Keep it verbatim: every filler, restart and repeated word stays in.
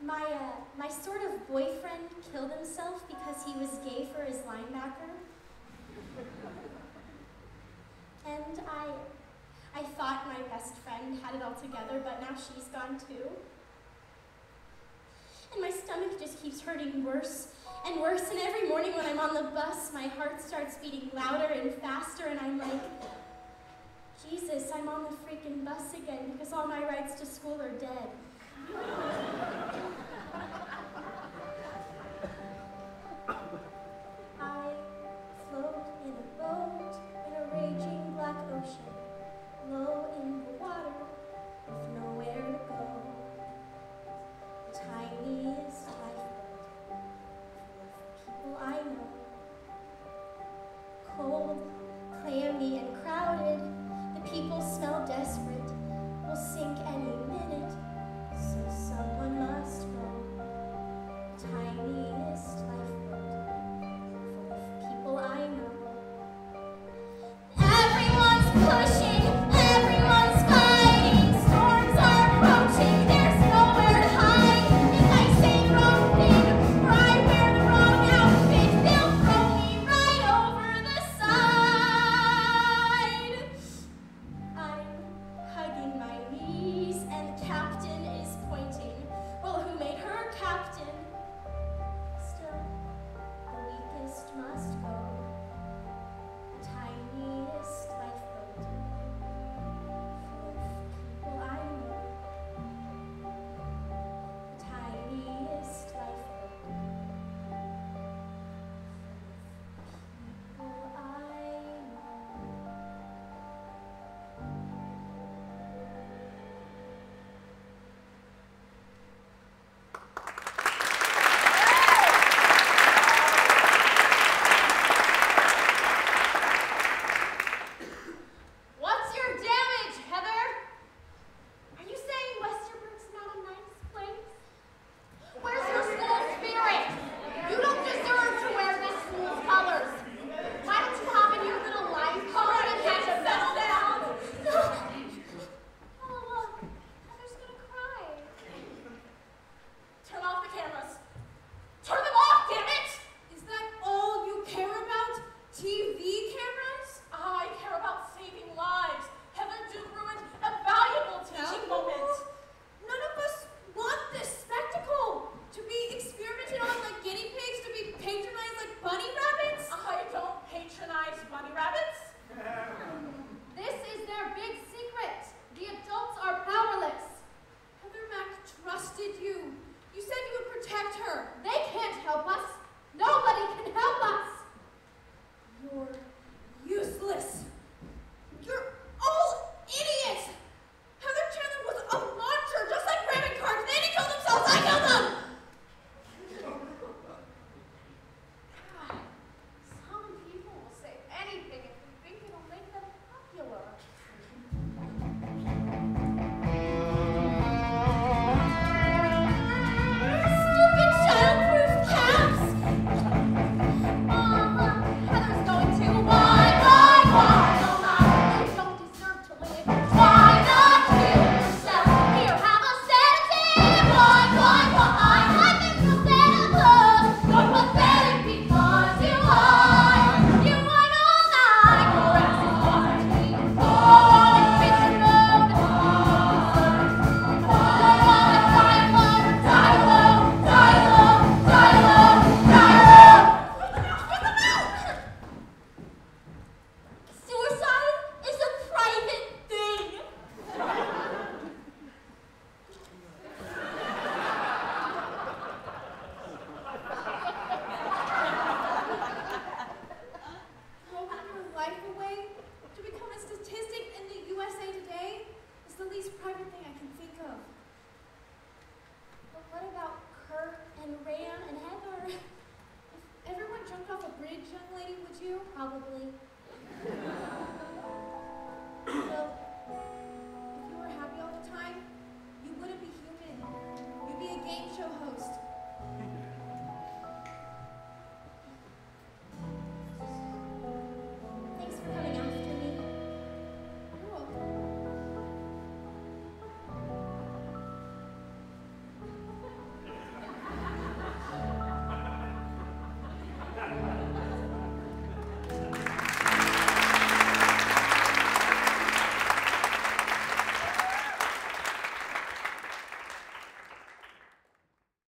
My, uh, my sort of boyfriend killed himself because he was gay for his linebacker. And I, I thought my best friend had it all together, but now she's gone too. And my stomach just keeps hurting worse and worse, and every morning when I'm on the bus, my heart starts beating louder and faster, and I'm like, Jesus, I'm on the freaking bus again because all my rides to school are dead. I float in a boat in a raging black ocean, low in the water with nowhere to go. The tiniest lifeboat full of people I know. Cold, clammy, and crowded, the people smell desperate, will sink any minute, so someone must go. The tiniest lifeboat.